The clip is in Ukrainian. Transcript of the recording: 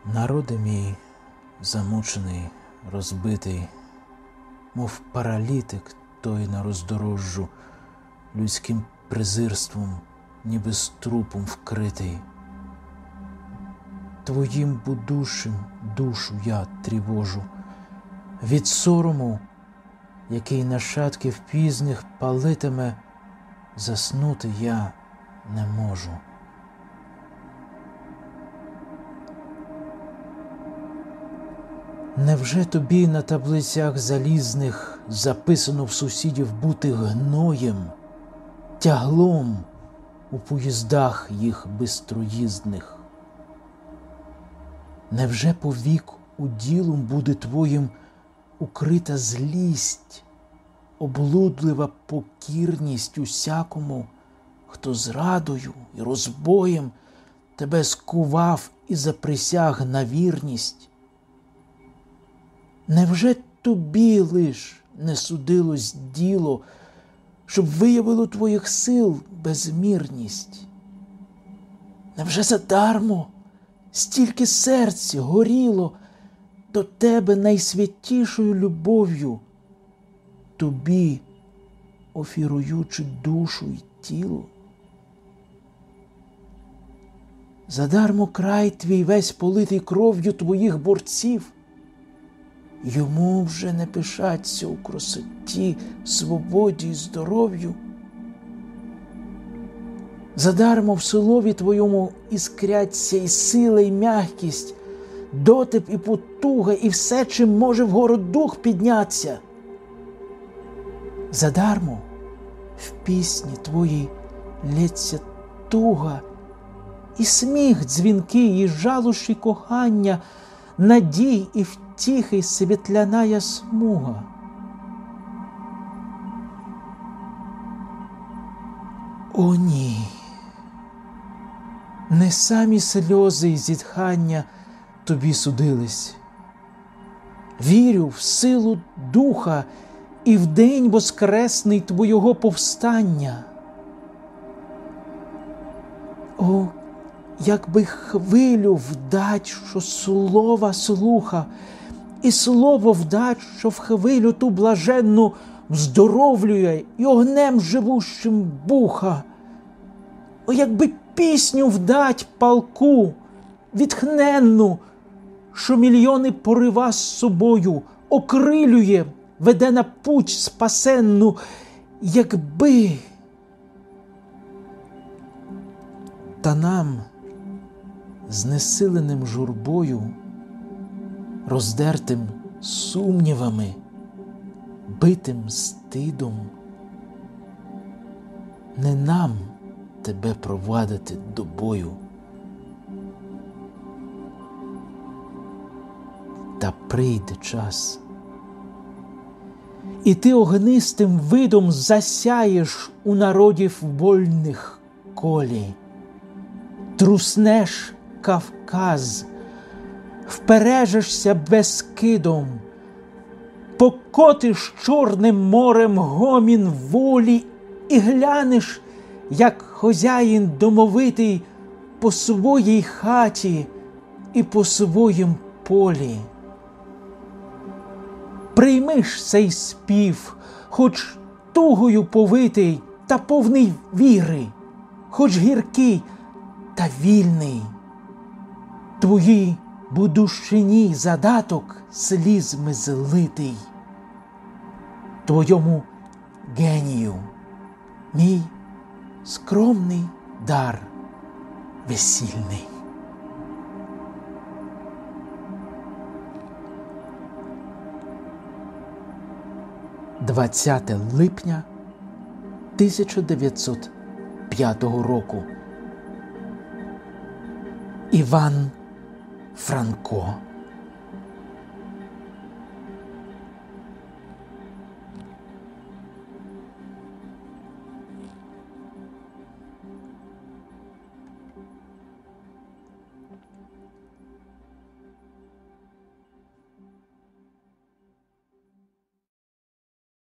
Народи мій, замучений, розбитий, мов паралітик той на роздорожжу, людським презирством, ніби з трупом вкритий. Твоїм будущим душу я тривожу, від сорому, який нащадків пізних палитиме, заснути я не можу. Невже тобі на таблицях залізних записано в сусідів бути гноєм, тяглом у поїздах їх бистроїздних? Невже повік уділом буде твоїм укрита злість, облудлива покірність усякому, хто зрадою і розбоєм тебе скував і заприсяг на вірність? Невже тобі лиш не судилось діло, щоб виявило твоїх сил безмірність? Невже задармо стільки серць горіло до тебе найсвятішою любов'ю, тобі офіруючи душу й тіло? Задармо край твій весь политий кров'ю твоїх борців, йому вже не пишаться у красоті, свободі й здоров'ю. Задармо в слові твоєму іскряться і сила, і м'якість, дотип і потуга, і все, чим може вгору дух підняться. Задармо в пісні твоїй лється туга, і сміх дзвінкий, і жалощі кохання, надій і втіхи світляная смуга. О ні! Не самі сльози й зітхання тобі судились. Вірю в силу духа і в день воскресний твого повстання. О, якби хвилю вдать, що слова слуха, і слово вдать, що в хвилю ту блаженну вздоровлює і огнем живущим буха. О, якби пісню вдать палку, відхненну, що мільйони порива з собою окрилює, веде на путь спасенну, якби. Та нам, знесиленим журбою, роздертим сумнівами, битим стидом, не нам тебе провадити до бою. Та прийде час, і ти огнистим видом засяєш у народів вольних колі, труснеш Кавказ, впережешся Бескидом, покотиш Чорним морем гомін волі і глянеш, як хозяїн домовитий, по своїй хаті і по своїм полі. Приймиш цей спів, хоч тугою повитий та повний віри, хоч гіркий та вільний. Твоїй будущині задаток слізьми злитий. Твоєму генію мій скромний дар весільний. 20 липня 1905 року. Іван Франко.